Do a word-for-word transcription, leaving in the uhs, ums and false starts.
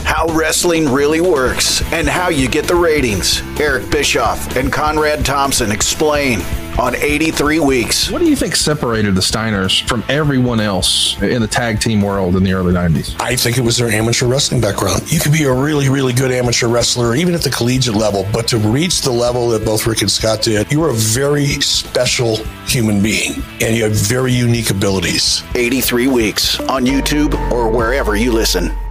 how wrestling really works and how you get the ratings. Eric Bischoff and Conrad Thompson explain on eighty-three weeks. What do you think separated the Steiners from everyone else in the tag team world in the early nineties? I think it was their amateur wrestling background. You could be a really, really good amateur wrestler, even at the collegiate level, but to reach the level that both Rick and Scott did, you were a very special human being, and you have very unique abilities. eighty-three weeks on YouTube or wherever you listen.